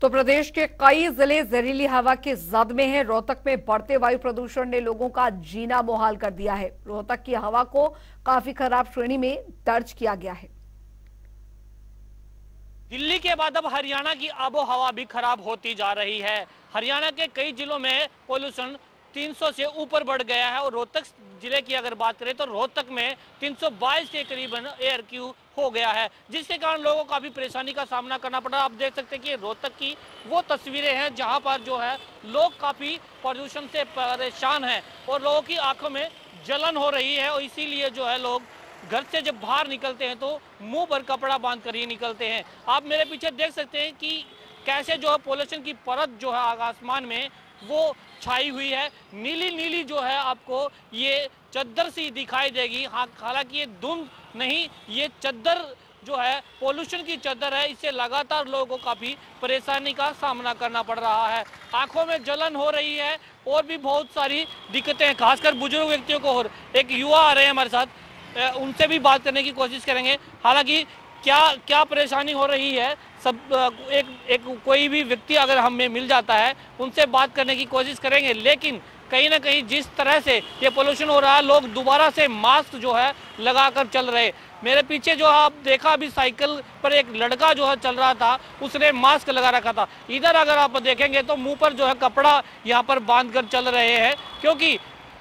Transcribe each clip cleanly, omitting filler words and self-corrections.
तो प्रदेश के कई जिले जहरीली हवा के जद में हैं। रोहतक में बढ़ते वायु प्रदूषण ने लोगों का जीना मुहाल कर दिया है। रोहतक की हवा को काफी खराब श्रेणी में दर्ज किया गया है। दिल्ली के बाद अब हरियाणा की आबो हवा भी खराब होती जा रही है। हरियाणा के कई जिलों में पोल्यूशन 300 से ऊपर बढ़ गया है और रोहतक जिले की अगर बात करें तो रोहतक में 322 के करीबन एयर क्यू हो गया है, जिसके कारण लोगों को काफी परेशानी का सामना करना पड़ा। आप देख सकते हैं कि रोहतक की वो तस्वीरें हैं जहां पर जो है लोग काफी प्रदूषण से परेशान हैं और लोगों की आंखों में जलन हो रही है और इसीलिए जो है लोग घर से जब बाहर निकलते हैं तो मुंह पर कपड़ा बांध कर ही निकलते हैं। आप मेरे पीछे देख सकते हैं कि कैसे जो है पोल्यूशन की परत जो है आसमान में वो छाई हुई है। नीली नीली जो है आपको ये चद्दर सी दिखाई देगी। हालांकि ये धुंध नहीं, ये चद्दर जो है पोल्यूशन की चद्दर है। इससे लगातार लोगों को काफी परेशानी का सामना करना पड़ रहा है। आंखों में जलन हो रही है और भी बहुत सारी दिक्कतें हैं, खासकर बुजुर्ग व्यक्तियों को। और एक युवा आ रहे हैं हमारे साथ, उनसे भी बात करने की कोशिश करेंगे। हालांकि क्या परेशानी हो रही है, सब एक कोई भी व्यक्ति अगर हमें मिल जाता है उनसे बात करने की कोशिश करेंगे। लेकिन कहीं ना कहीं जिस तरह से ये पोल्यूशन हो रहा है, लोग दोबारा से मास्क जो है लगाकर चल रहे। मेरे पीछे जो आप देखा अभी साइकिल पर एक लड़का जो है चल रहा था, उसने मास्क लगा रखा था। इधर अगर आप देखेंगे तो मुंह पर जो है कपड़ा यहाँ पर बांध कर चल रहे हैं, क्योंकि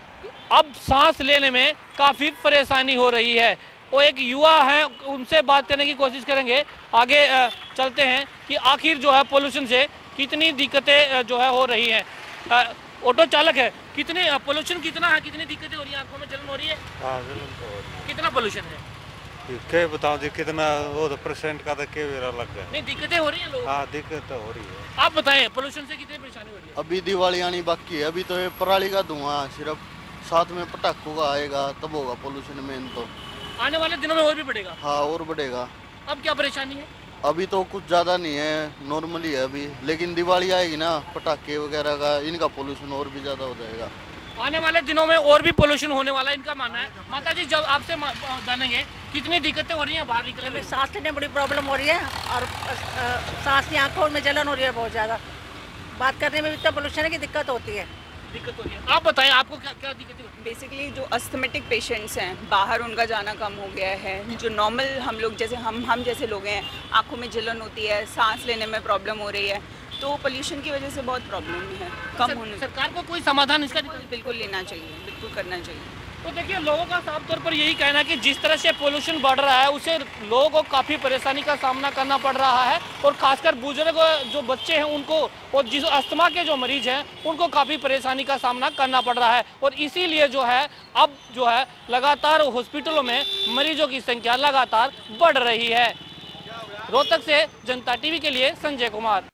अब सांस लेने में काफी परेशानी हो रही है। वो एक युवा है, उनसे बात करने की कोशिश करेंगे। आगे चलते हैं कि आखिर जो है पोल्यूशन से कितनी दिक्कतें जो है हो रही हैं। ऑटो चालक है, कितने पोल्यूशन कितना है, कितनी दिक्कतें हो रही है? आंखों में जलन हो रही है? हाँ, जलन तो हो रही है। कितना पोल्यूशन है? क्या बताऊं जी, कितना वो तो परसेंट का तो क्या मेरा लग गया। नहीं, दिक्कतें हो रही है लोगों को? हाँ, दिक्कत तो हो रही है। आप बताएं पोल्यूशन से कितनी परेशानी हो रही है? अभी दिवाली आनी बाकी है। अभी तो ये पराली का धुआं, सिर्फ साथ में पटाखों का आएगा तब होगा पोल्यूशन। मेन तो आने वाले दिनों में और भी बढ़ेगा। हाँ, और बढ़ेगा। अब क्या परेशानी है? अभी तो कुछ ज़्यादा नहीं है, नॉर्मली है अभी। लेकिन दिवाली आएगी ना, पटाखे वगैरह का, इनका पोल्यूशन और भी ज़्यादा हो जाएगा। आने वाले दिनों में और भी पोल्यूशन होने वाला है, इनका मानना है। माता जी, जब आपसे जानेंगे कितनी दिक्कतें हो रही हैं बाहर निकलने में? सांस लेने में बड़ी प्रॉब्लम हो रही है और सांस की आंखों में जलन हो रही है बहुत ज़्यादा। बात करने में भी इतना पोल्यूशन है कि दिक्कत होती है। दिक्कत हो रही है। आप बताएं, आपको क्या दिक्कतें? बेसिकली जो अस्थमेटिक पेशेंट्स हैं, बाहर उनका जाना कम हो गया है। जो नॉर्मल हम लोग जैसे हम जैसे लोग हैं, आंखों में जलन होती है, सांस लेने में प्रॉब्लम हो रही है, तो पोल्यूशन की वजह से बहुत प्रॉब्लम है। कम होने सरकार को कोई समाधान इसका बिल्कुल लेना चाहिए, बिल्कुल करना चाहिए। तो देखिए, लोगों का साफ तौर पर यही कहना है कि जिस तरह से पोल्यूशन बढ़ रहा है उससे लोगों को काफ़ी परेशानी का सामना करना पड़ रहा है और खासकर बुजुर्ग जो बच्चे हैं उनको और जिस अस्थमा के जो मरीज हैं उनको काफ़ी परेशानी का सामना करना पड़ रहा है। और इसीलिए जो है अब जो है लगातार हॉस्पिटलों में मरीजों की संख्या लगातार बढ़ रही है। रोहतक से जनता टीवी के लिए संजय कुमार।